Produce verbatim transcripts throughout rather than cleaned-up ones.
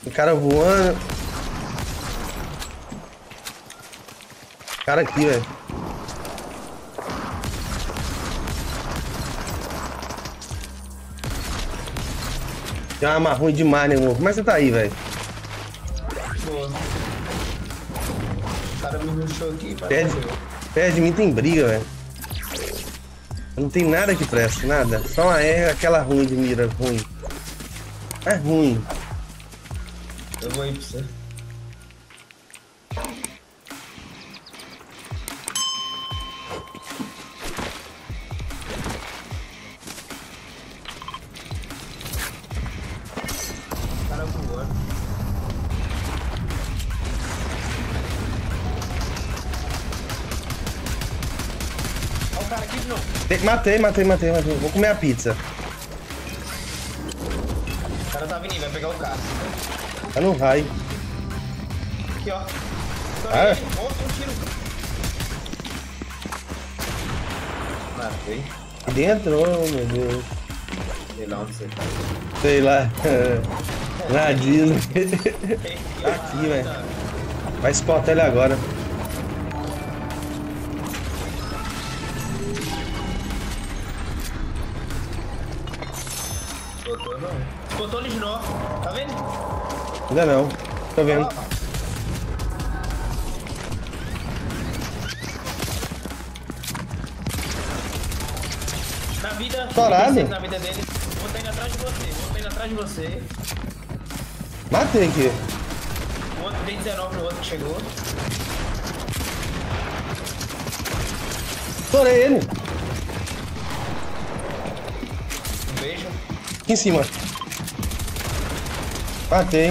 O cara voando. Cara aqui, velho. Tem uma arma ruim demais, né, amor? Como é que você tá aí, velho? Boa. O cara me rushou aqui, Perto, perto de mim tem briga, velho. Não tem nada que preste, nada. Só uma é aquela ruim de mira, ruim. É ruim. Eu vou aí pra você. O cara voando. Olha o cara aqui de novo. Matei, matei, matei, matei. Vou comer a pizza. O cara tá vindo aí, vai pegar o carro. Tá no raio. Aqui, ó. Ah, é? Outro tiro. Matei. Dentro, oh, meu Deus. Sei lá onde você tá. Sei lá. Na Disney. Tá aqui, velho. Vai spotar ele agora. Botou não. Botou ele de novo. Tá vendo? Ainda não. Tô vendo. Na vida. Parado. Na vida dele. Vou tá indo atrás de você. Vou tá indo atrás de você. Matei aqui. O outro tem dezenove no outro que chegou. Estourei ele. Um beijo. Aqui em cima. Matei.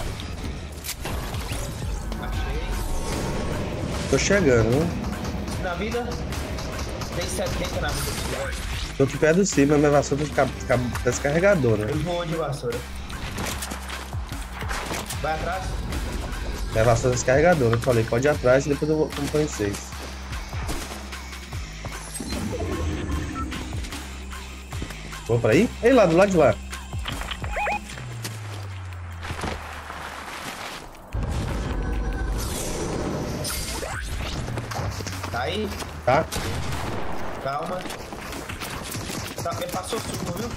Achei. Tô chegando, hein? Na vida. Tem setenta na vida. Tô aqui perto do cima, mas minha vassoura tá desca- descarregadora. Eu vou de vassoura. Vai atrás. Minha vassoura descarregadora. Eu falei, pode ir atrás e depois eu vou acompanhar vocês. Vou pra aí? Ei, lá, do lado de lá. Tá aí. Tá? Calma. Tá, ele passou suco, viu?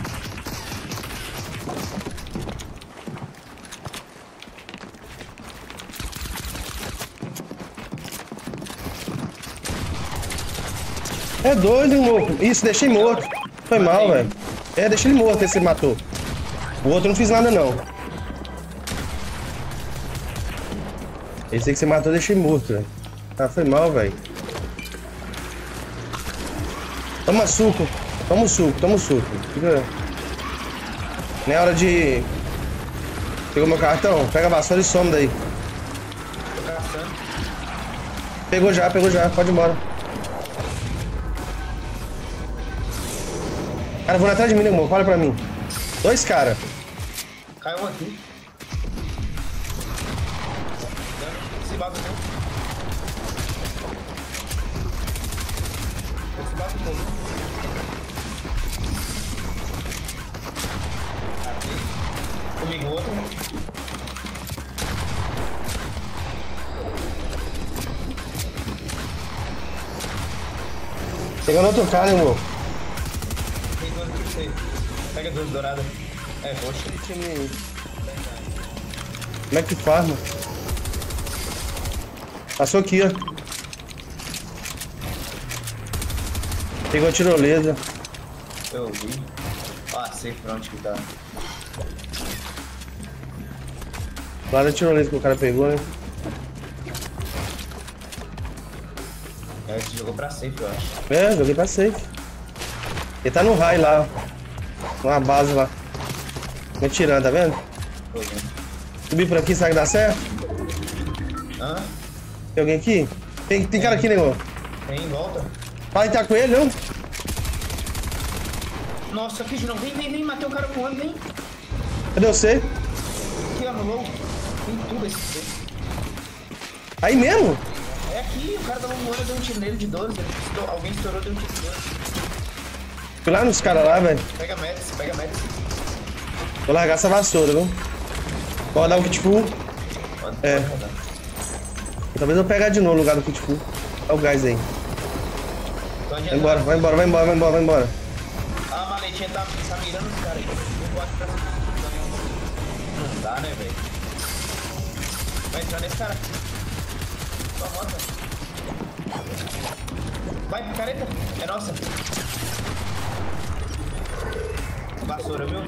É doido, morto. Isso, deixei morto. Foi mal, velho. É, deixei ele morto, esse matou. O outro não fiz nada, não. Esse aí que você matou, eu deixei morto, velho. Ah, foi mal, velho. Toma suco. Toma o suco, toma o suco. Fica... Não é hora de... Pegou meu cartão? Pega a vassoura e some daí. Tô caçando. Pegou já, pegou já. Pode ir embora. Cara, vou atrás de mim, né, irmão? Fala pra mim. Dois caras. Caiu um aqui. Esse bagulho não. Esse bagulho todo. Aqui. Comigo outro. Pegando outro cara, irmão. Tem duas aqui pra você. Pega duas douradas. É, roxa. Como é que farma? Passou aqui, ó. Pegou a tirolesa. Eu vi. Ah, sei pra onde que tá. Lá da tirolesa que o cara pegou, né? É, você jogou pra safe, eu acho. É, joguei pra safe. Ele tá no raio lá, ó. Uma base lá. Me atirando, tá vendo? Tô vendo. Subir por aqui, será que dá certo? Hã? Tem alguém aqui? Tem, tem cara aqui, negão. Tem em volta. Vai tá com ele, não? Nossa, fiz não. Vem, vem, vem. Matei o cara com o vem. Cadê você? Aqui, ó, no low. Tem tudo esse. Aí mesmo? É aqui, o cara tava voando, deu um tiro nele de doze. Estou- Alguém estourou, deu um tiro de doze. Fui lá nos caras lá, velho. Pega Mets, pega Mets. Vou largar essa vassoura, viu? Pode dar um kit full. Pode, É. pode rodar. Talvez eu pegar de novo o lugar do kit full. Olha o gás aí. Tô Vai adiantando. embora, vai embora, vai embora, vai embora, vai embora. Ah, a maletinha tá, tá mirando os caras aí. Não pode pra cima. Não dá, né, velho? Vai entrar nesse cara. Só rota. Vai, picareta. É nossa. Vassoura, viu?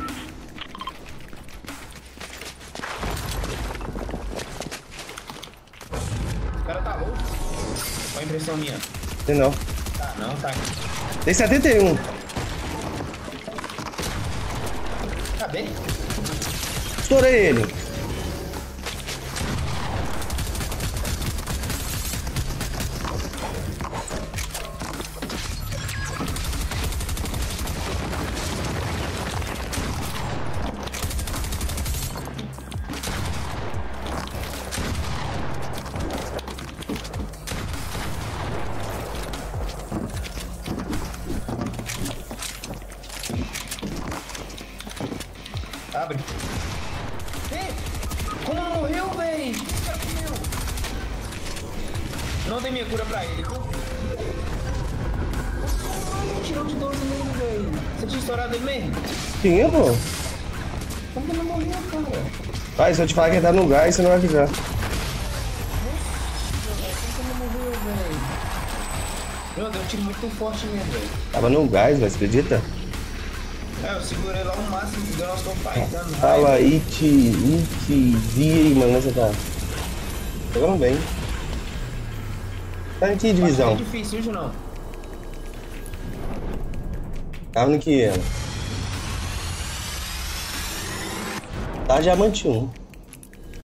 O cara tá louco. Qual a impressão minha? Tem não. Tá, não, tá. Tem setenta e um. Cadê? Estourei ele. Abre. Ih, como não morreu, véi? O que esse cara comeu? Não dei minha cura pra ele, viu? Como tirou de doze mesmo, véi? Você tinha estourado ele mesmo? Tinha, pô. Como que não morreu, cara? Vai, se eu te falar que ele tá no gás, você não vai ficar. Como que não morreu, véi? Meu, deu um tiro muito forte mesmo, véi. Tava no gás, mas acredita? É, eu segurei lá o máximo que deu, nós tô fightando. Fala, It, It, D, mano, você tá. Jogando bem. Tá em que divisão? É difícil, hoje não. Tava no que ela? Tá diamante um.